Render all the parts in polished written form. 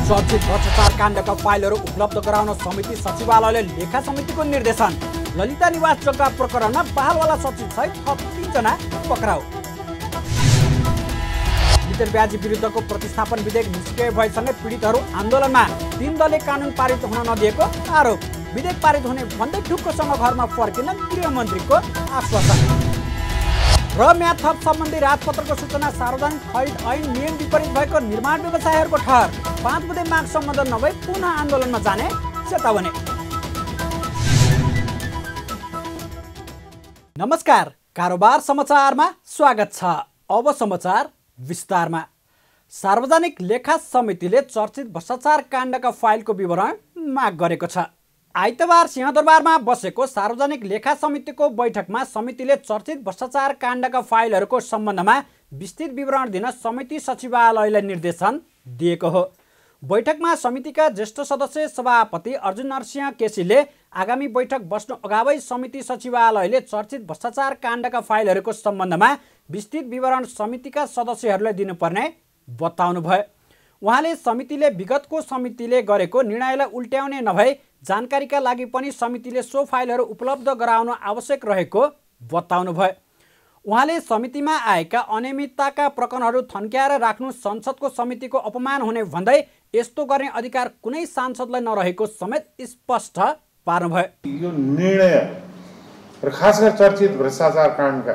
चर्चित भ्रष्टाचार काण्डका फाइलहरू उपलब्ध गराउन समिति सचिवालयले लेखा समितिको निर्देशन। ललिता निवास जग्गा प्रकरणमा बहालवाला सचिव सहित थप 3 जना पक्राउ। ब्याजी विरुद्धको प्रतिस्थापन विधेयक निष्क्रिय भएसँगै पीडितहरू आन्दोलनमा। 3 दलले कानुन पारित हुन नदिएको आरोप। विधेयक पारित हुने भन्दै ढुक्कसँग घरमा फर्किन गृहमन्त्रीको आश्वासन। र म्याद थप सम्बन्धी राजपत्रको सूचना सार्वजनिक खरिद ऐन नियम विपरीत भएको निर्माण व्यवसायीहरूको ठहर। 5 बुँदे माग सम्बन्धन नभई पुनः आन्दोलनमा जाने चेतावनी। नमस्कार, कारोबार समाचारमा स्वागत छ। अब समाचार विस्तारमा। सार्वजनिक लेखा समितिले चर्चित भ्रष्टाचार काण्डका फाइलको विवरण माग गरेको छ। आइतबार सिंहदरबारमा बसेको सार्वजनिक लेखा समितिको बैठकमा समितिले चर्चित भ्रष्टाचार काण्डका फाइलहरूको सम्बन्धमा विस्तृत विवरण दिन समिति सचिवालयलाई निर्देशन दिएको हो। बैठकमा समितिका ज्येष्ठ सदस्य सभापति अर्जुन नरसिंह केसीले आगामी बैठक बस्नु अगावै समिति सचिवालयले चर्चित भ्रष्टाचार काण्डका फाइलहरूको सम्बन्धमा विस्तृत विवरण समितिका सदस्यहरूलाई दिनुपर्ने बताउनुभयो। उहाँले समितिले विगतको समितिले गरेको निर्णयलाई उल्ट्याउने नभई जानकारीका लागि पनि समितिले सो फाइलहरू उपलब्ध गराउन आवश्यक रहेको बताउनुभयो। उहाँले समितिमा आएका अनियमितताका प्रकरणहरू थन्क्याएर राख्नु संसदको समितिको अपमान हुने भन्दै यस्तो गर्ने अधिकार कुनै सांसदलाई नरहेको समेत स्पष्ट पार्नुभयो। यो निर्णय र खास गरी चर्चित भ्रष्टाचार काण्डका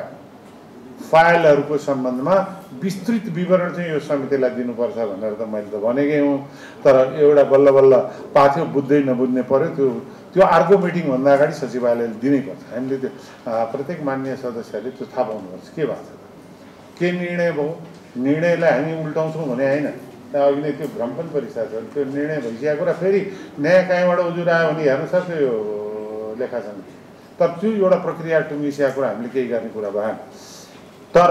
फाइलहरूको सम्बन्धमा विस्तृत विवरण चाहिँ यो समितिलाई दिनुपर्छ भनेर त मैले त भनेकै हुँ, तर एउटा बल्ल बल्ल पाथ्यो बुझ्दै नबुझ्ने पर्यो। त्यो अर्को मिटिङ भन्दा अगाडि सचिवालयले दिनैपर्छ। हामीले त्यो प्रत्येक माननीय सदस्यले त्यो थाहा पाउनुपर्छ के भएको छ, के निर्णय भयो। निर्णयलाई हामी उल्टाउँछौँ भने होइन, अघि नै त्यो भ्रम पनि परिसकेको छ। त्यो निर्णय भइसकेको कुरा फेरि नयाँ कहीँबाट उजुर आयो भने हेर्नु सक्छ यो लेखा समिति। तर त्यो एउटा प्रक्रिया टुङ्गिसकेको कुरा हामीले केही गर्ने कुरा भएन। तर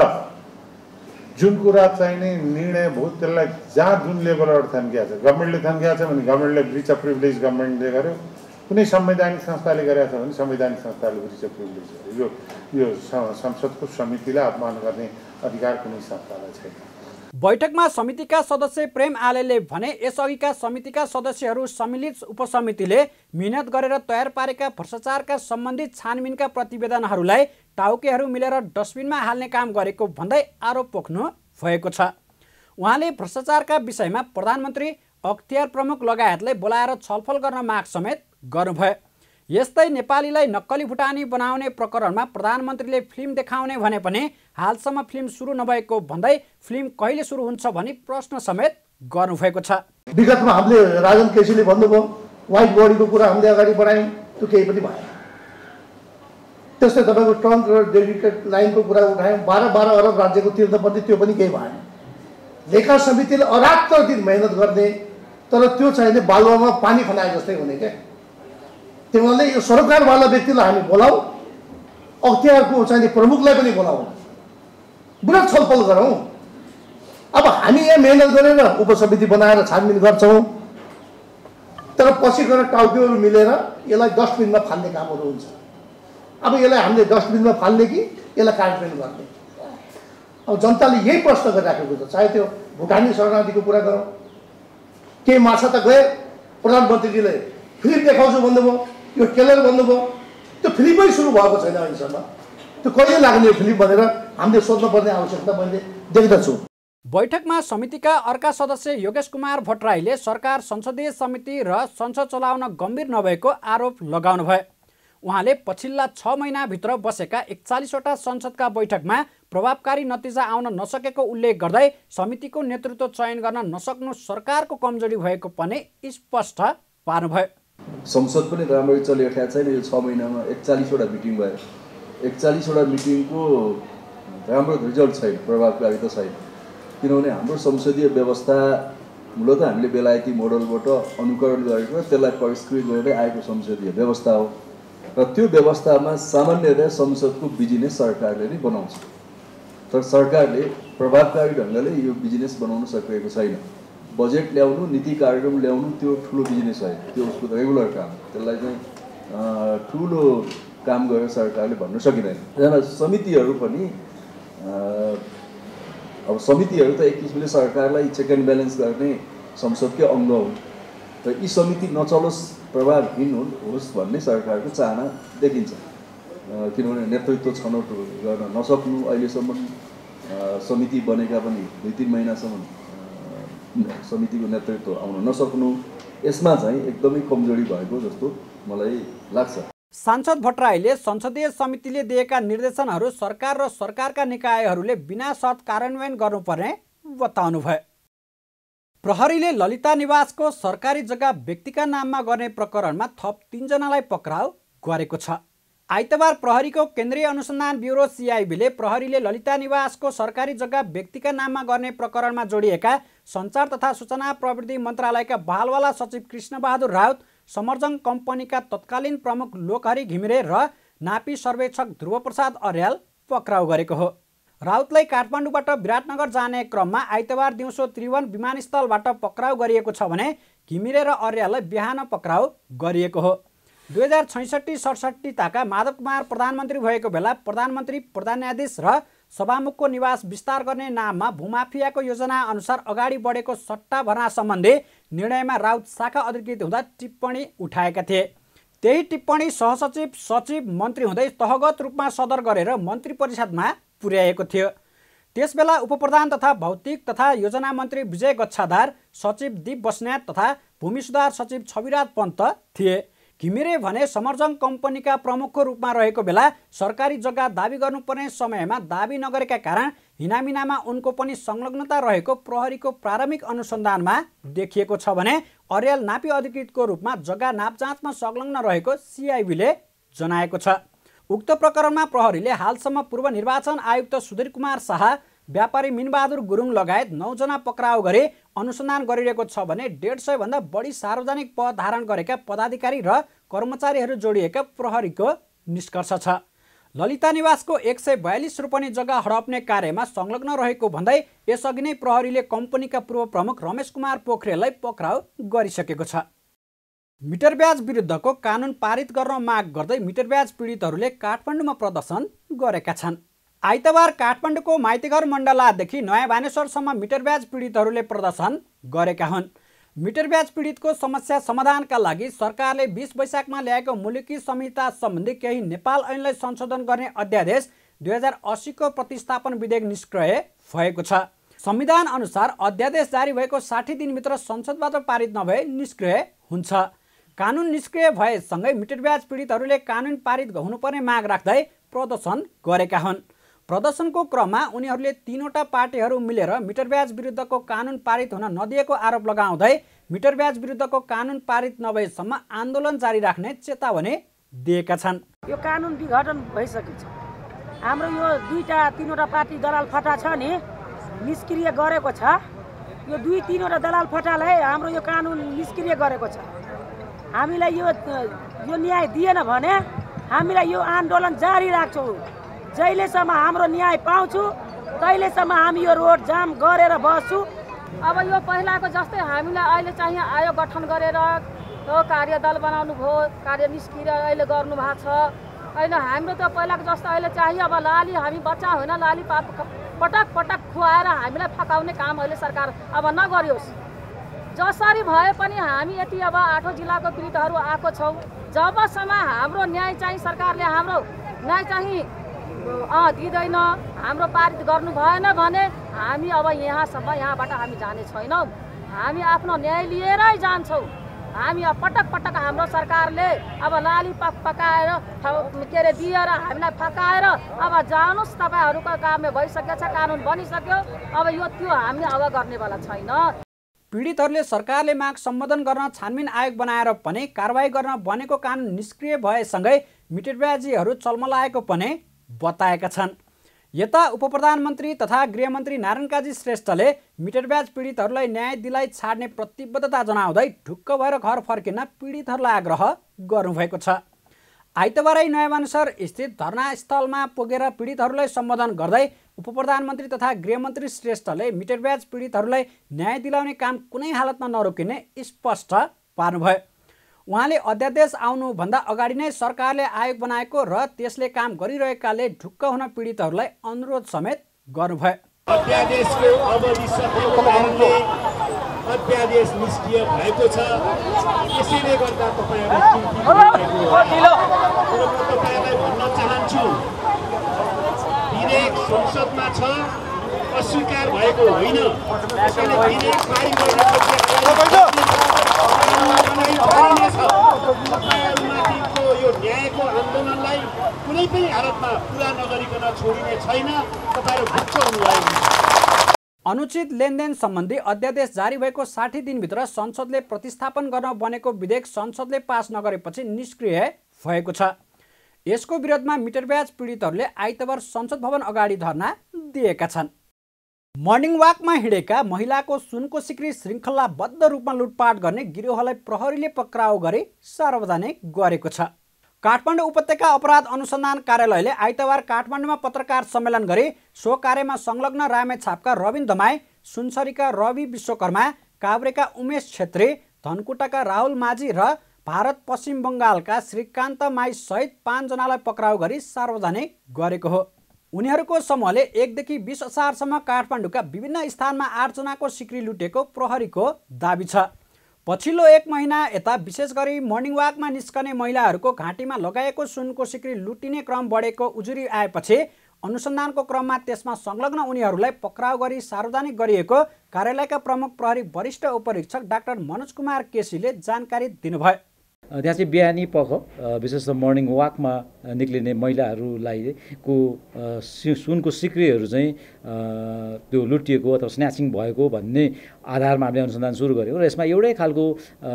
जुन कुरा चाहिने निर्णय भयो त्यसलाई जहाँ जुन लेभलबाट थन्किएको छ, गभर्मेन्टले थन्किएको छ भने गभर्मेन्टले ब्रिच अफ प्रिभिलेज गभर्मेन्टले गर्यो, कुनै संवैधानिक संस्थाले गरेको छ भने संवैधानिक संस्थाले ब्रिच अफ प्रिभिलेज गर्यो। यो संसदको समितिलाई अपमान गर्ने अधिकार कुनै संस्थालाई छैन। बैठकमा समितिका सदस्य प्रेम आलेले भने यसअघिका समितिका सदस्यहरू सम्मिलित उपसमितिले मिहिनेत गरेर तयार पारेका भ्रष्टाचारका सम्बन्धित छानबिनका प्रतिवेदनहरूलाई टाउकेहरू मिलेर डस्टबिनमा हाल्ने काम गरेको भन्दै आरोप पोख्नु भएको छ। उहाँले भ्रष्टाचारका विषयमा प्रधानमन्त्री, अख्तियार प्रमुख लगायतलाई बोलाएर छलफल गर्न माग समेत गर्नुभयो। यस्तै नेपालीलाई नक्कली भुटानी बनाउने प्रकरणमा प्रधानमन्त्रीले फिल्म देखाउने भने पनि हालसम्म फिल्म सुरु नभएको भन्दै फिल्म कहिले सुरु हुन्छ भनी प्रश्न समेत गर्नुभएको छ। विगतमा हामीले राजन केसीले भन्नुभयो व्हाइट बडीको कुरा हामीले अगाडि बढायौँ, त्यो केही पनि भएन। त्यस्तै तपाईँको ट्रङ्क र डेडिकेट लाइनको कुरा उठायौँ, 12 अरब राज्यको तिर्नुपर्ने, त्यो पनि केही भएन। लेखा समितिले अरात्र दिन मेहनत गर्ने, तर त्यो चाहिने बालुवामा पानी खनाए जस्तै हुने क्या। त्यहाँले यो सरकारवाला व्यक्तिलाई हामी बोलाऊ, अख्तियारको चाहिने प्रमुखलाई पनि बोलाऊ, विराट छलफल गरौँ। अब हामी यहाँ मेहनत गरेर उपसमिति बनाएर छानबिन गर्छौँ, तर पछि गएर टाउकेहरू मिलेर यसलाई डस्टबिनमा फाल्ने कामहरू हुन्छ। अब यसलाई हामीले डस्टबिनमा फाल्ने कि यसलाई कार्यान्वयन गर्ने? अब जनताले यही प्रश्न गरिराखेको छ। चाहे त्यो भुटानी शरणार्थीको कुरा गरौँ, केही माछा त गए, प्रधानमन्त्रीजीले फिल्म देखाउँछु भन्नुभयो, यो ट्रेलर भन्नुभयो, त्यो फिल्मै सुरु भएको छैन अहिलेसम्म। त्यो कहिले लाग्ने फिल्म भनेर हामीले सोध्नुपर्ने आवश्यकता मैले देख्दछु। बैठकमा समितिका अर्का सदस्य योगेश कुमार भट्टराईले सरकार संसदीय समिति र संसद चलाउन गम्भीर नभएको आरोप लगाउनुभयो। उहाँले पछिल्ला 6 महिनाभित्र बसेका 41वटा संसदका बैठकमा प्रभावकारी नतिजा आउन नसकेको उल्लेख गर्दै समितिको नेतृत्व चयन गर्न नसक्नु सरकारको कमजोरी भएको पनि स्पष्ट पार्नुभयो। संसद पनि राम्ररी चलिरहेको छैन। यो 6 महिनामा 41वटा मिटिङ भयो। 41वटा मिटिङको राम्रो रिजल्ट छैन, प्रभावकारिता छैन। किनभने हाम्रो संसदीय व्यवस्था मूलतः हामीले बेलायती मोडलबाट अनुकरण गरेको, त्यसलाई परिष्कृत गर्दै आएको संसदीय व्यवस्था हो। र त्यो व्यवस्थामा सामान्यतया संसदको बिजनेस सरकारले नै बनाउँछ, तर सरकारले प्रभावकारी ढङ्गले यो बिजनेस बनाउन सकेको छैन। बजेट ल्याउनु, नीति कार्यक्रम ल्याउनु त्यो ठुलो बिजनेस होइन, त्यो उसको रेगुलर काम। त्यसलाई चाहिँ ठुलो काम गरेर सरकारले भन्न सकिँदैन। यहाँ समितिहरू पनि अब समितिहरू त एक किसिमले सरकारलाई चेक एन्ड ब्यालेन्स गर्ने संसदकै अङ्ग हुन् र यी समिति नचलोस्, प्रभावहीन होस् भन्ने सरकारको चाहना देखिन्छ। किनभने नेतृत्व छनौट गर्न नसक्नु, अहिलेसम्म समिति बनेका पनि 2-3 महिनासम्म समितिको नेतृत्व आउन नसक्नु, यसमा चाहिँ एकदमै कमजोरी भएको जस्तो मलाई लाग्छ। सांसद भट्टराईले संसदीय समितिले दिएका निर्देशनहरू सरकार र सरकारका निकायहरूले बिना शर्त कार्यान्वयन गर्नुपर्ने बताउनुभयो। प्रहरीले ललिता निवासको सरकारी जग्गा व्यक्तिका नाममा गर्ने प्रकरणमा थप 3 जनालाई पक्राउ गरेको छ। आइतबार प्रहरीको केन्द्रीय अनुसन्धान ब्युरो CIB ले प्रहरीले ललिता निवासको सरकारी जग्गा व्यक्तिका नाममा गर्ने प्रकरणमा जोडिएका सञ्चार तथा सूचना प्रविधि मन्त्रालयका बहालवाला सचिव कृष्णबहादुर राउत, समर्जङ कम्पनीका तत्कालीन प्रमुख लोकहरि घिमिरे र नापी सर्वेक्षक ध्रुवप्रसाद अर्याल पक्राउ गरेको हो। राउतलाई काठमाडौँबाट विराटनगर जाने क्रममा आइतबार दिउँसो त्रिभुवन विमानस्थलबाट पक्राउ गरिएको छ भने घिमिरे र अर्याललाई बिहान पक्राउ गरिएको हो। 2066-67 ताका माधव कुमार प्रधानमन्त्री भएको बेला प्रधानमन्त्री, प्रधान न्यायाधीश र सभामुखको निवास विस्तार गर्ने नाममा भूमाफियाको योजना अनुसार अगाडि बढेको सट्टा भर्ना सम्बन्धी निर्णयमा राउत शाखा अधिकृत हुँदा टिप्पणी उठाएका थिए। त्यही टिप्पणी सहसचिव, सचिव, मन्त्री हुँदै तहगत रूपमा सदर गरेर मन्त्री परिषदमा पुर्याएको थियो। त्यसबेला उपप्रधान तथा भौतिक तथा योजना मन्त्री विजय गच्छादार, सचिव दीप बस्नेत तथा भूमि सुधार सचिव छविराज पन्त थिए। घिमिरे भने समर्जङ कम्पनीका प्रमुखको रूपमा रहेको बेला सरकारी जग्गा दाबी गर्नुपर्ने समयमा दाबी नगरेका कारण हिनामिनामा उनको पनि संलग्नता रहेको प्रहरीको प्रारम्भिक अनुसन्धानमा देखिएको छ भने अर्याल नापी अधिकृतको रूपमा जग्गा नापजाँचमा संलग्न रहेको CIB ले जनाएको छ। उक्त प्रकरणमा प्रहरीले हालसम्म पूर्व निर्वाचन आयुक्त सुधीर कुमार शाह, व्यापारी मिनबहादुर गुरुङ लगायत 9 जना पक्राउ गरी अनुसन्धान गरिरहेको छ भने 150 भन्दा बढी सार्वजनिक पद धारण गरेका पदाधिकारी र कर्मचारीहरू जोडिएका प्रहरीको निष्कर्ष छ। ललिता निवासको 142 रोपनी जग्गा हडप्ने कार्यमा संलग्न रहेको भन्दै यसअघि नै प्रहरीले कम्पनीका पूर्व प्रमुख रमेश कुमार पोखरेललाई पक्राउ गरिसकेको छ। मिटर ब्याज विरुद्धको कानुन पारित गर्न माग गर्दै मिटर ब्याज पीडितहरूले काठमाडौँमा प्रदर्शन गरेका छन्। आइतबार काठमाडौँको माइतीघर मण्डलादेखि नयाँ भानेश्वरसम्म मिटर ब्याज पीडितहरूले प्रदर्शन गरेका हुन्। मिटर ब्याज पीडितको समस्या समाधानका लागि सरकारले 20 वैशाखमा ल्याएको मुलुकी संहिता सम्बन्धी केही नेपाल ऐनलाई संशोधन गर्ने अध्यादेश 2080 को प्रतिस्थापन विधेयक निष्क्रिय भएको छ। संविधान अनुसार अध्यादेश जारी भएको 60 दिनभित्र संसदबाट पारित नभए निष्क्रिय हुन्छ। कानुन निष्क्रिय भएसँगै मिटर ब्याज पीडितहरूले कानुन पारित हुनुपर्ने माग राख्दै प्रदर्शन गरेका हुन्। प्रदर्शनको क्रममा उनीहरूले 3वटा पार्टीहरू मिलेर मिटर ब्याज विरुद्धको कानुन पारित हुन नदिएको आरोप लगाउँदै मिटर ब्याज विरुद्धको कानुन पारित नभएसम्म आन्दोलन जारी राख्ने चेतावनी दिएका छन्। यो कानुन विघटन भइसकेको छ। हाम्रो यो 2-3वटा पार्टी दलाल फटा छ नि, निष्क्रिय गरेको छ। यो 2-3वटा दलाल फटालाई हाम्रो यो कानुन निष्क्रिय गरेको छ। हामीलाई यो न्याय दिएन भने हामीलाई यो आन्दोलन जारी राख्छौँ। जहिलेसम्म हाम्रो न्याय पाउँछु तहिलेसम्म हामी यो रोड जाम गरेर बस्छु। अब यो पहिलाको जस्तै हामीलाई अहिले चाहिँ आयोग गठन गरेर यो कार्यदल बनाउनु भयो, कार्य निष्क्रिय अहिले गर्नु भएको छ। अहिले हाम्रो त पहिलाको जस्तो अहिले चाहिँ अब लाली हामी बच्चा होइन, लाली पटक पटक खुवाएर हामीलाई फकाउने काम अहिले सरकार अब नगरियोस्। जसरी भए पनि हामी यति अब 8 जिल्लाको पीडितहरू आएको छौँ। जबसम्म हाम्रो न्याय चाहिँ सरकारले हाम्रो न्याय चाहिँ दिँदैन, हाम्रो पारित गर्नु भएन भने हामी अब यहाँसम्म, यहाँबाट हामी जाने छैनौँ। हामी आफ्नो न्याय लिएरै जान्छौँ। हामी अब पटक पटक हाम्रो सरकारले अब लाली पकाएर के अरे दिएर हामीलाई फकाएर अब जानुहोस् तपाईँहरूको काम भइसकेको छ, कानुन बनिसक्यो, अब यो त्यो हामी अब गर्नेवाला छैन। पीडितहरूले सरकारले माग सम्बोधन गर्न छानबिन आयोग बनाएर पनि कारबाही गर्न बनेको कानुन निष्क्रिय भएसँगै मिटर ब्याजीहरू चल्मलाएको पनि बताएका छन्। यता उपप्रधानमन्त्री तथा गृहमन्त्री नारायण काजी श्रेष्ठले मिटर ब्याज पीडितहरूलाई न्याय दिलाइ छाड्ने प्रतिबद्धता जनाउँदै ढुक्क भएर घर फर्किन पीडितहरूलाई आग्रह गर्नुभएको छ। आइतबारै नयाँ भानेश्वर स्थित धरनास्थलमा पुगेर पीडितहरूलाई सम्बोधन गर्दै उपप्रधानमन्त्री तथा गृहमन्त्री श्रेष्ठले मिटर ब्याज पीडितहरूलाई न्याय दिलाउने काम कुनै हालतमा नरोकिने स्पष्ट पार्नुभयो। उहाँले अध्यादेश आउनुभन्दा अगाडि नै सरकारले आयोग बनाएको र त्यसले काम गरिरहेकाले ढुक्क हुन पीडितहरूलाई अनुरोध समेत गर्नुभयो। अध्यादेशको अवधि सकिएको कारणले अध्यादेश निष्क्रिय भएको छ। त्यसैले गर्दा तपाईँहरूलाई भन्न चाहन्छु, विधेयक संसदमा छ, अस्वीकार भएको होइन। त्यसैले विधेयक पारित तपाईँहरूमाथिको यो न्यायको आन्दोलनलाई कुनै पनि हालतमा पुरा नगरिकन छोडिने छैन। तपाईँहरू भुक्छ हुनुभयो। अनुचित लेनदेन सम्बन्धी अध्यादेश जारी भएको 60 दिनभित्र संसदले प्रतिस्थापन गर्न बनेको विधेयक संसदले पास नगरेपछि निष्क्रिय भएको छ। यसको विरोधमा मिटर ब्याज पीडितहरूले आइतबार संसद भवन अगाडि धरना दिएका छन्। मर्निङ वाकमा हिँडेका महिलाको सुनको सिक्री श्रृङ्खलाबद्ध रूपमा लुटपाट गर्ने गिरोहलाई प्रहरीले पक्राउ गरी सार्वजनिक गरेको छ। काठमाडौँ उपत्यका अपराध अनुसन्धान कार्यालयले आइतबार काठमाडौँमा पत्रकार सम्मेलन गरी सो कार्यमा संलग्न रामेछापका रविन दमाई, सुनसरीका रवि विश्वकर्मा, काभ्रेका उमेश छेत्री, धनकुटाका राहुल माझी र भारत पश्चिम बङ्गालका श्रीकान्त माई सहित 5 जनालाई पक्राउ गरी सार्वजनिक गरेको हो। उनीहरूको समूहले 1 देखि 20 असारसम्म काठमाडौँका विभिन्न स्थानमा 8 जनाको सिक्री लुटेको प्रहरीको दाबी छ। पछिल्लो 1 महिना यता विशेष गरी मर्निङ वाकमा निस्कने महिलाहरूको घाँटीमा लगाएको सुनको सिक्री लुटिने क्रम बढेको उजुरी आएपछि अनुसन्धानको क्रममा त्यसमा संलग्न उनीहरूलाई पक्राउ गरी सार्वजनिक गरिएको कार्यालयका प्रमुख प्रहरी वरिष्ठ उपरीक्षक डाक्टर मनोज कुमार केसीले जानकारी दिनुभयो। त्यहाँ चाहिँ बिहानी पख विशेष मर्निङ वाकमा निक्लिने महिलाहरूलाई को सुनको सिक्रीहरू चाहिँ त्यो लुटिएको अथवा स्न्याचिङ भएको भन्ने आधारमा हामीले अनुसन्धान सुरु गऱ्यौँ र यसमा एउटै खालको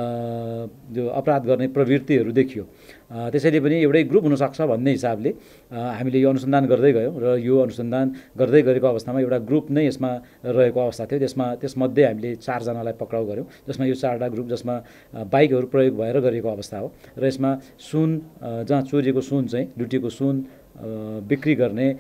जो अपराध गर्ने प्रवृत्तिहरू देखियो। त्यसैले पनि एउटै ग्रुप हुनसक्छ भन्ने हिसाबले हामीले यो अनुसन्धान गर्दै गयौँ र यो अनुसन्धान गर्दै गरेको अवस्थामा एउटा ग्रुप नै यसमा रहेको अवस्था थियो। त्यसमध्ये हामीले 4 जनालाई पक्राउ गऱ्यौँ, जसमा यो 4वटा ग्रुप जसमा बाइकहरू प्रयोग भएर गरेको अवस्था हो र यसमा सुन जहाँ चोरिएको सुन चाहिँ लुटिएको सुन बिक्री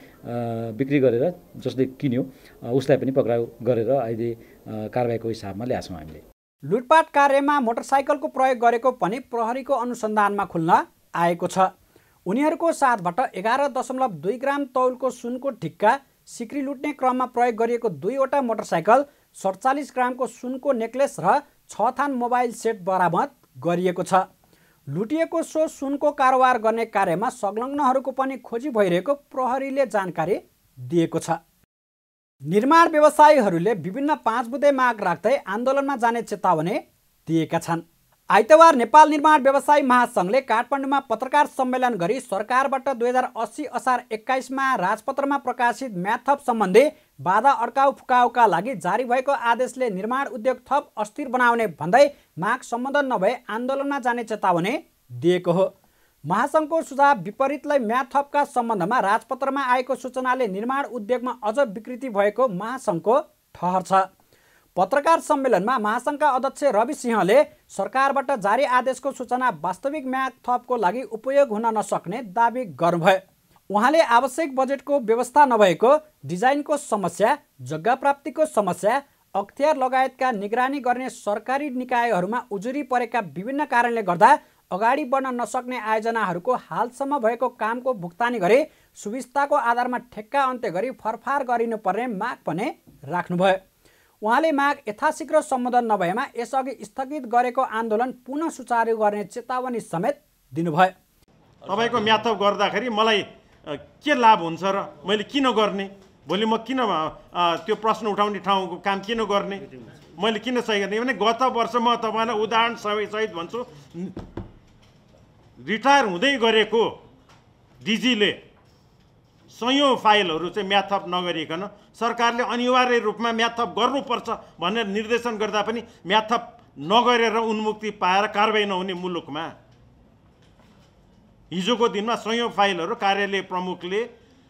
गरेर जसले किन्यो उसलाई पनि पक्राउ गरेर अहिले कारबाहीको हिसाबमा ल्याछौँ हामीले। लुटपाट कार्यमा मोटरसाइकलको प्रयोग गरेको पनि प्रहरीको अनुसन्धानमा खुल्न आएको छ। उनीहरूको साथबाट 11.2 ग्राम तौलको सुनको ढिक्का, सिक्री लुट्ने क्रममा प्रयोग गरिएको 2वटा मोटरसाइकल, 47 ग्रामको सुनको नेक्लेस र 6 थान मोबाइल सेट बरामद गरिएको छ। लुटिएको सो सुनको कारोबार गर्ने कार्यमा संलग्नहरूको पनि खोजी भइरहेको प्रहरीले जानकारी दिएको छ। निर्माण व्यवसायीहरूले विभिन्न 5 बुँदे माग राख्दै आन्दोलनमा जाने चेतावनी दिएका छन्। आइतबार नेपाल निर्माण व्यवसायी महासङ्घले काठमाडौँमा पत्रकार सम्मेलन गरी सरकारबाट 2080 असार 21मा राजपत्रमा प्रकाशित म्याथप सम्बन्धी बाधा अड्काउ फुकाउका लागि जारी भएको आदेशले निर्माण उद्योग थप अस्थिर बनाउने भन्दै माग सम्बोधन नभए आन्दोलनमा जाने चेतावनी दिएको हो। महासङ्घको सुझाव विपरीतलाई म्याथपका सम्बन्धमा राजपत्रमा आएको सूचनाले निर्माण उद्योगमा अझ विकृति भएको महासङ्घको ठहर छ। पत्रकार सम्मेलनमा महासङ्घका अध्यक्ष रवि सिंहले सरकारबाट जारी आदेशको सूचना वास्तविक म्याथपको लागि उपयोग हुन नसक्ने दावी गर्नुभयो। उहाँले आवश्यक बजेटको व्यवस्था नभएको, डिजाइनको समस्या, जग्गा प्राप्तिको समस्या, अख्तियार लगायतका निगरानी गर्ने सरकारी निकायहरूमा उजुरी परेका विभिन्न कारणले गर्दा अगाडि बढ्न नसक्ने आयोजनाहरूको हालसम्म भएको कामको भुक्तानी गरी सुविस्ताको आधारमा ठेक्का अन्त्य गरी फरफार गरिनुपर्ने माग पनि राख्नुभयो। उहाँले माग यथाशीघ्र सम्बोधन नभएमा यसअघि स्थगित गरेको आन्दोलन पुनः सुचारू गर्ने चेतावनी समेत दिनुभयो। तपाईँको म्याथप गर्दाखेरि मलाई के लाभ हुन्छ र मैले किन गर्ने, भोलि म किन त्यो प्रश्न उठाउने ठाउँको काम किन गर्ने, मैले किन सही गर्ने भने गत वर्ष म तपाईँलाई उदाहरण सहित भन्छु, रिटायर हुँदै गरेको डिजीले सयौं फाइलहरू चाहिँ म्याथप नगरिकन सरकारले अनिवार्य रूपमा म्याथप गर्नुपर्छ भनेर निर्देशन गर्दा पनि म्याथप नगरेर उन्मुक्ति पाएर कारबाही नहुने मुलुकमा हिजोको दिनमा सयौं फाइलहरू कार्यालय प्रमुखले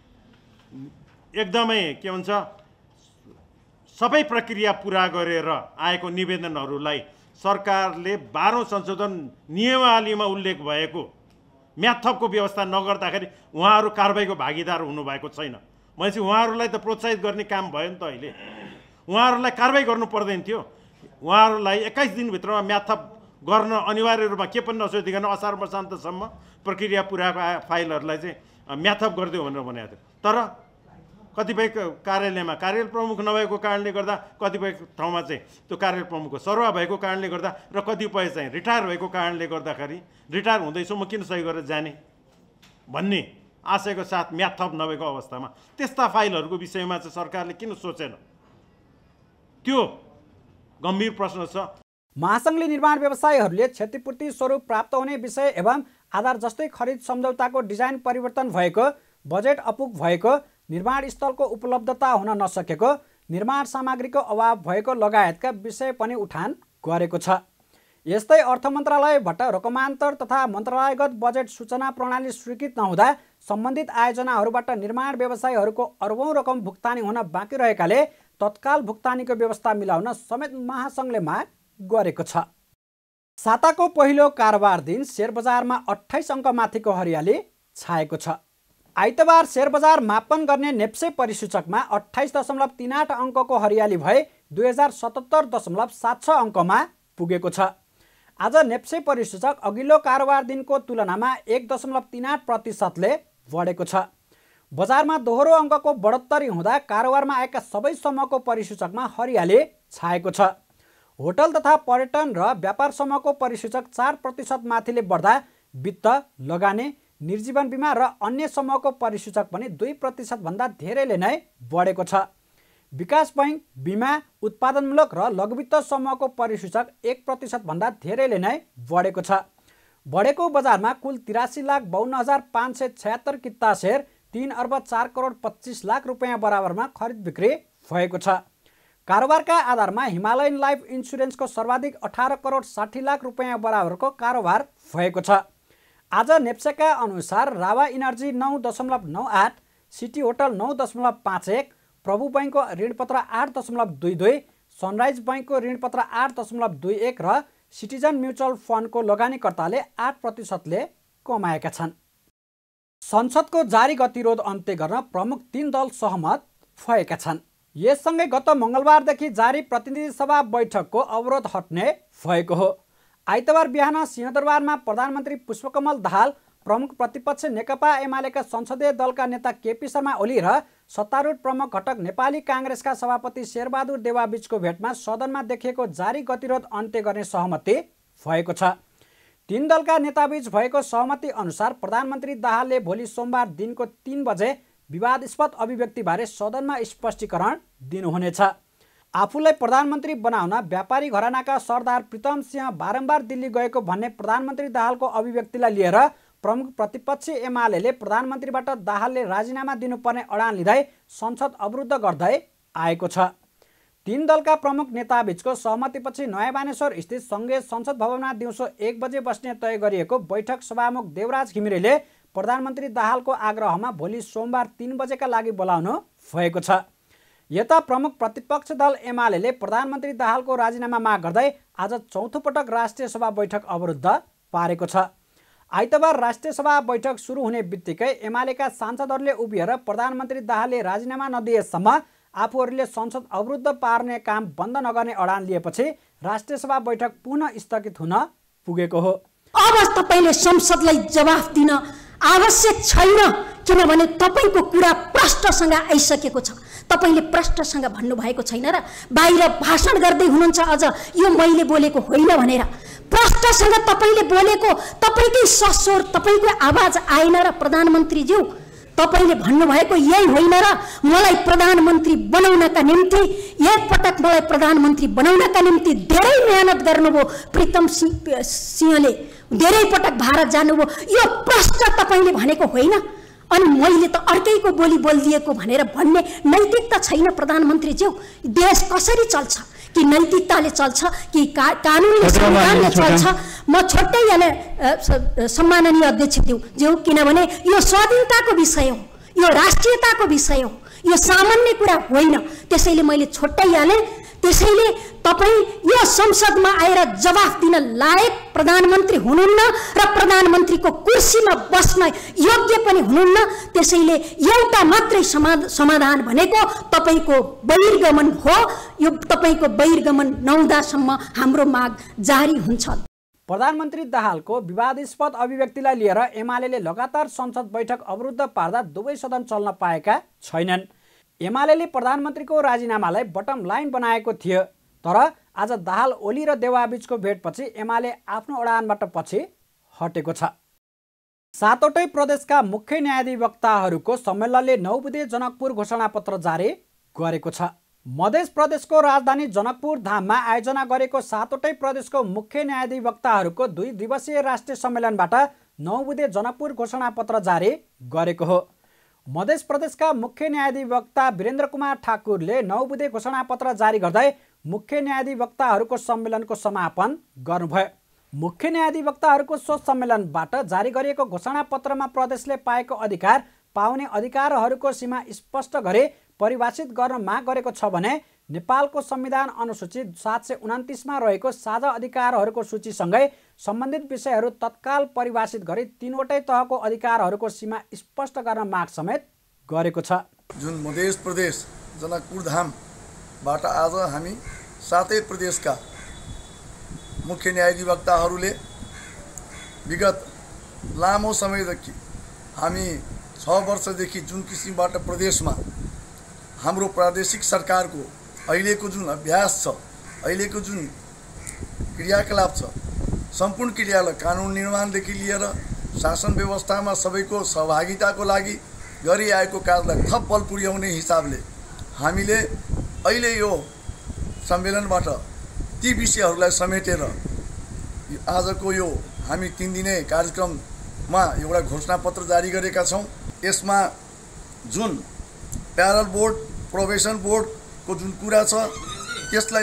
एकदमै के भन्छ सबै प्रक्रिया पुरा गरेर आएको निवेदनहरूलाई सरकारले 12औं संशोधन नियमावलीमा उल्लेख भएको म्याथपको व्यवस्था नगर्दाखेरि उहाँहरू कारबाहीको भागीदार हुनुभएको छैन। भनेपछि उहाँहरूलाई त प्रोत्साहित गर्ने काम भयो नि त। अहिले उहाँहरूलाई कारबाही गर्नु पर्दैन थियो। उहाँहरूलाई 21 दिनभित्रमा म्याथप गर्न अनिवार्य रूपमा के पनि नसोधिकन असार वर्षान्तसम्म प्रक्रिया पुराको फाइलहरूलाई चाहिँ म्याथप गरिदियो भनेर भनेको थियो। तर कतिपय कार्यालयमा कार्यालय प्रमुख नभएको कारणले गर्दा, कतिपय ठाउँमा चाहिँ त्यो कार्यालय प्रमुखको सरुवा भएको कारणले गर्दा र कतिपय चाहिँ रिटायर भएको कारणले गर्दाखेरि रिटायर हुँदैछु म किन सही गरेर जाने भन्ने आशयको साथ म्याद थप नभएको अवस्थामा त्यस्ता फाइलहरूको विषयमा चाहिँ सरकारले किन सोचेन? त्यो गम्भीर प्रश्न छ। महासङ्घले निर्माण व्यवसायीहरूले क्षतिपूर्ति स्वरूप प्राप्त हुने विषय एवं आधार जस्तै खरिद सम्झौताको डिजाइन परिवर्तन भएको, बजेट अपुग भएको, निर्माण स्थलको उपलब्धता हुन नसकेको, निर्माण सामग्रीको अभाव भएको लगायतका विषय पनि उठान गरेको छ। यस्तै अर्थ मन्त्रालयबाट रकमान्तर तथा मन्त्रालयगत बजेट सूचना प्रणाली स्वीकृत नहुँदा सम्बन्धित आयोजनाहरूबाट निर्माण व्यवसायीहरूको अर्बौं रकम भुक्तानी हुन बाँकी रहेकाले तत्काल भुक्तानीको व्यवस्था मिलाउन समेत महासङ्घले माग गरेको छ। साताको पहिलो कारोबार दिन शेयर बजारमा 28 अङ्क माथिको हरियाली छाएको छ। आइतबार शेयर बजार मापन गर्ने नेप्से परिसूचकमा 28.38 अङ्कको हरियाली भए 2077.76 अङ्कमा पुगेको छ। आज नेप्से परिसूचक अघिल्लो कारोबार दिनको तुलनामा 1.38% बढेको छ। बजारमा दोहोरो अङ्कको बढोत्तरी हुँदा कारोबारमा आएका सबै समूहको परिसूचकमा हरियाली छाएको छ। होटल तथा पर्यटन र व्यापार समूहको परिसूचक 4% माथिले बढ्दा वित्त, लगानी, निर्जीवन बिमा र अन्य समूहको परिसूचक पनि 2% भन्दा धेरैले नै बढेको छ। विकास बैङ्क, बिमा, उत्पादनमूलक र लघुवित्त समूहको परिसूचक 1% भन्दा धेरैले नै बढेको छ। बढेको बजारमा कुल 83,52,576 किता सेयर 3 अर्ब 4 करोड 25 लाख रुपियाँ बराबरमा खरिद बिक्री भएको छ। कारोबारका आधारमा हिमालयन लाइफ इन्सुरेन्सको सर्वाधिक 18 करोड 60 लाख रुपियाँ बराबरको कारोबार भएको छ। आज नेप्सेका अनुसार रावा इनर्जी 9.98, सिटी होटल 9.51, प्रभु बैङ्कको ऋणपत्र 8.22, सनराइज बैङ्कको ऋणपत्र 8.21 र सिटिजन म्युचुअल फन्डको लगानीकर्ताले 8%ले कमाएका छन्। संसदको जारी गतिरोध अन्त्य गर्न प्रमुख 3 दल सहमत भएका छन्। यससँगै गत मङ्गलबारदेखि जारी प्रतिनिधि सभा बैठकको अवरोध हट्ने भएको हो। आइतबार बिहान सिंहदरबारमा प्रधानमन्त्री पुष्पकमल दाहाल, प्रमुख प्रतिपक्ष नेकपा एमालेका संसदीय दलका नेता केपी शर्मा ओली र सत्तारूढ प्रमुख घटक नेपाली काङ्ग्रेसका सभापति शेरबहादुर देवाबीचको भेटमा सदनमा देखिएको जारी गतिरोध अन्त्य गर्ने सहमति भएको छ। 3 दलका नेताबीच भएको सहमति अनुसार प्रधानमन्त्री दाहालले भोलि सोमबार दिनको 3 बजे विवादास्पद अभिव्यक्तिबारे सदनमा स्पष्टीकरण दिनुहुनेछ। आफूलाई प्रधानमन्त्री बनाउन व्यापारी घरानाका सरदार प्रीतम सिंह बारम्बार दिल्ली गएको भन्ने प्रधानमन्त्री दाहालको अभिव्यक्तिलाई लिएर प्रमुख प्रतिपक्षी एमाले प्रधानमन्त्रीबाट दाहालले राजीनामा दिनुपर्ने अडान लिँदै संसद अवरुद्ध गर्दै आएको छ। 3 दलका प्रमुख नेताबीचको सहमतिपछि नयाँ बानेश्वर स्थित सङ्घीय संसद भवनमा दिउँसो 1 बजे बस्ने तय गरिएको बैठक सभामुख देवराज घिमिरेले प्रधानमन्त्री दाहालको आग्रहमा भोलि सोमबार 3 बजेका लागि बोलाउनु भएको छ। यता प्रमुख प्रतिपक्ष दल एमाले प्रधानमन्त्री दाहालको राजीनामा माग गर्दै आज चौथो पटक राष्ट्रिय सभा बैठक अवरुद्ध पारेको छ। आइतबार राष्ट्रिय सभा बैठक सुरु हुने बित्तिकै एमालेका सांसदहरूले उभिएर प्रधानमन्त्री दाहालले राजीनामा नदिएसम्म आफूहरूले संसद अवरुद्ध पार्ने काम बन्द नगर्ने अडान लिएपछि राष्ट्रिय सभा बैठक पुनः स्थगित हुन पुगेको हो। अब तपाईले संसदलाई जवाफ दिन आवश्यक छैन, किनभने तपाईको कुरा प्रष्टसँग आइसकेको छ। तपाईले प्रष्टसँग भन्नुभएको छैन र बाहिर भाषण गर्दै हुनुहुन्छ अझ यो मैले बोलेको होइन भनेर। प्रष्टसँग तपाईले बोलेको, तपाईकै सस्वर, तपाईको आवाज आएन र प्रधानमन्त्री ज्यू तपाईले भन्नुभएको यही होइन र मलाई प्रधानमन्त्री बनाउनका निम्ति एकपटक मलाई प्रधानमन्त्री बनाउनका निम्ति धेरै मेहनत गर्नुभयो प्रीतम सिंहले, धेरै पटक भारत जानुभयो, यो प्रश्न तपाईले भनेको होइन। अनि मैले त अर्कैको बोली बोलिदिएको भनेर भन्ने नैतिकता छैन प्रधानमन्त्री ज्यू। देश कसरी चल्छ? कि नैतिकताले चल्छ कि कानुनले संविधानले चल्छ? म छोटै यहाँ सम्माननीय अध्यक्ष ज्यू, किनभने यो स्वाधीनताको विषय हो, यो राष्ट्रियताको विषय हो, यो सामान्य कुरा होइन। त्यसैले मैले छुट्याइहालेँ। त्यसैले तपाईँ यो संसदमा आएर जवाफ दिन लायक प्रधानमन्त्री हुनुहुन्न र प्रधानमन्त्रीको कुर्सीमा बस्न योग्य पनि हुनुहुन्न। त्यसैले एउटा मात्रै समाधान भनेको तपाईको बहिर्गमन हो। यो तपाईको बहिर्गमन नहुँदासम्म हाम्रो माग जारी हुन्छ। प्रधानमन्त्री दाहालको विवादास्पद अभिव्यक्तिलाई लिएर एमाले लगातार संसद बैठक अवरुद्ध पार्दा दुवै सदन चल्न पाएका छैनन्। एमाले प्रधानमन्त्रीको राजीनामालाई बटम लाइन बनाएको थियो, तर आज दाहाल ओली र देवाबीचको भेटपछि एमाले आफ्नो उडानबाट पछि हटेको छ। 7वटै प्रदेशका मुख्य न्यायाधिवक्ताहरूको सम्मेलनले 9 बुँदे जनकपुर घोषणापत्र जारी गरेको छ। मध्य प्रदेशको राजधानी जनकपुर धाममा आयोजना गरेको 7वटै प्रदेशको मुख्य न्यायाधिवक्ताहरूको 2 दिवसीय राष्ट्रिय सम्मेलनबाट 9 बुँदे जनकपुर घोषणापत्र जारी गरेको हो। मध्य प्रदेशका मुख्य न्यायाधिवक्ता वीरेन्द्र कुमार ठाकुरले 9 बुँदे घोषणापत्र जारी गर्दै मुख्य न्यायाधिवक्ताहरूको सम्मेलनको समापन गर्नुभयो। मुख्य न्यायाधिवक्ताहरूको सो सम्मेलनबाट जारी गरिएको घोषणापत्रमा प्रदेशले पाएको अधिकार पाउने अधिकारहरूको सीमा स्पष्ट गरी परिभाषित गर्न माग गरेको छ भने नेपालको संविधान अनुसूची 729 रहेको साझा अधिकारहरूको सूचीसँगै सम्बन्धित विषयहरू तत्काल परिभाषित गरी 3वटै तहको अधिकारहरूको सीमा स्पष्ट गर्न माग समेत गरेको छ। जुन मध्य प्रदेश जनकपुर धामबाट आज हामी 7 प्रदेशका मुख्य न्यायाधिवक्ताहरूले विगत लामो समयदेखि हामी 6 वर्षदेखि जुन किसिमबाट प्रदेशमा हाम्रो प्रादेशिक सरकारको अहिलेको जुन अभ्यास छ, अहिलेको जुन क्रियाकलाप छ, सम्पूर्ण क्रियालाई कानुन निर्माणदेखि लिएर शासन व्यवस्थामा सबैको सहभागिताको लागि गरिआएको कार्यलाई थप बल पुर्याउने हिसाबले हामीले अहिले यो सम्मेलनबाट ती विषयहरूलाई समेटेर आजको यो हामी 3 दिने कार्यक्रममा एउटा घोषणापत्र जारी गरेका छौँ। यसमा जुन प्यारल बोर्ड, प्रोबेसन बोर्डको जुन कुरा छ त्यसलाई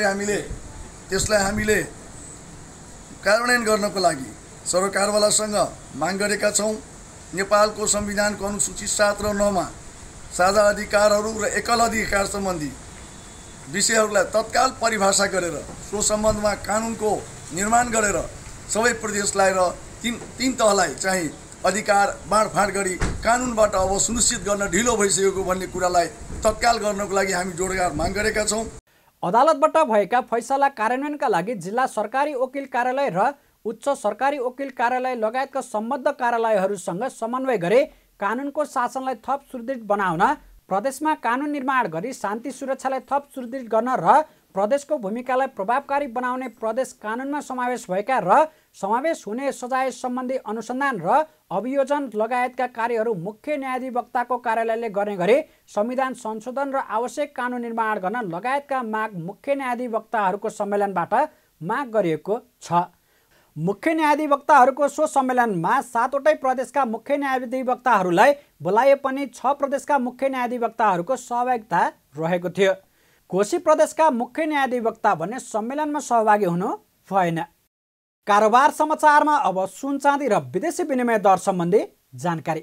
हामीले कार्यान्वयन गर्नको लागि सरकारवालासँग माग गरेका छौँ। नेपालको संविधानको अनुसूची 7 र 9 मा साझा अधिकारहरू र एकल अधिकार सम्बन्धी विषयहरूलाई तत्काल परिभाषा गरेर सो सम्बन्धमा कानुनको निर्माण गरेर सबै प्रदेशलाई र तीन तहलाई चाहिँ अधिकार बाँडफाँड गरी कानुनबाट अब सुनिश्चित गर्न ढिलो भइसकेको भन्ने कुरालाई तत्काल गर्नको लागि हामी जोडदार माग गरेका छौँ। अदालतबाट भएका फैसला कार्यान्वयनका लागि जिल्ला सरकारी वकिल कार्यालय र उच्च सरकारी वकिल कार्यालय लगायतका सम्बद्ध कार्यालयहरूसँग समन्वय गरी कानुनको शासनलाई थप सुदृढ बनाउन, प्रदेशमा कानुन निर्माण गरी शान्ति सुरक्षालाई थप सुदृढ गर्न र प्रदेशको भूमिकालाई प्रभावकारी बनाउने प्रदेश कानुनमा समावेश भएका र समावेश हुने सजाय सम्बन्धी अनुसन्धान र अभियोजन लगायतका कार्यहरू मुख्य न्यायाधिवक्ताको कार्यालयले गर्ने गरी संविधान संशोधन र आवश्यक कानुन निर्माण गर्न लगायतका माग मुख्य न्यायाधिवक्ताहरूको सम्मेलनबाट माग गरिएको छ। मुख्य न्यायाधिवक्ताहरूको सो सम्मेलनमा 7वटै प्रदेशका मुख्य न्यायाधिवक्ताहरूलाई बोलाए पनि 6 प्रदेशका मुख्य न्यायाधिवक्ताहरूको सहभागिता रहेको थियो। कोशी प्रदेशका मुख्य न्यायाधिवक्ता भने सम्मेलनमा सहभागी हुनु भएन। कारोबार समाचारमा अब सुन चाँदी र विदेशी विनिमय दर सम्बन्धी जानकारी।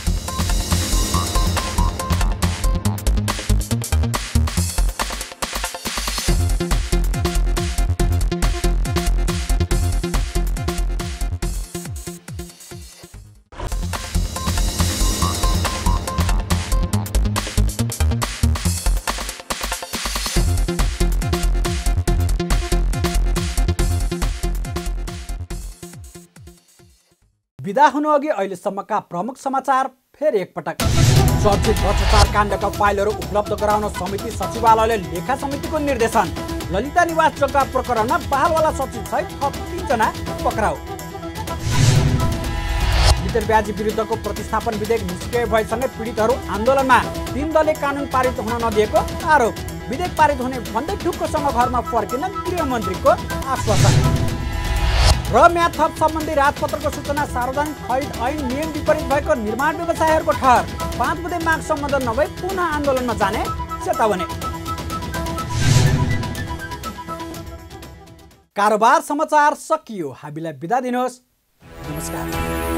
विदा हुनुअघि अहिलेसम्मका प्रमुख समाचार फेरि एकपटक। चर्चित भ्रष्टाचार काण्डका फाइलहरू उपलब्ध गराउन समिति सचिवालयले लेखा समितिको निर्देशन। ललिता निवास जग्गा प्रकरणमा बहालवाला सचिव सहित थप 3 जना पक्राउ। मितरब्याजी विरुद्धको प्रतिस्थापन विधेयक निष्क्रिय भएसँगै पीडितहरू आन्दोलनमा 3 दलले कानुन पारित हुन नदिएको आरोप। विधेयक पारित हुने भन्दै ढुक्कसँग घरमा फर्किन गृहमन्त्रीको आश्वासन। र म्याद थप सम्बन्धी राजपत्रको सूचना सार्वजनिक खरिद ऐन नियम विपरीत भएको निर्माण व्यवसायीहरूको ठहर। 5 बुँदे माग सम्बन्धन नभई पुनः आन्दोलनमा जाने चेतावनी। कारोबार समाचार सकियो। हामीलाई बिदा दिनुहोस्। नमस्कार।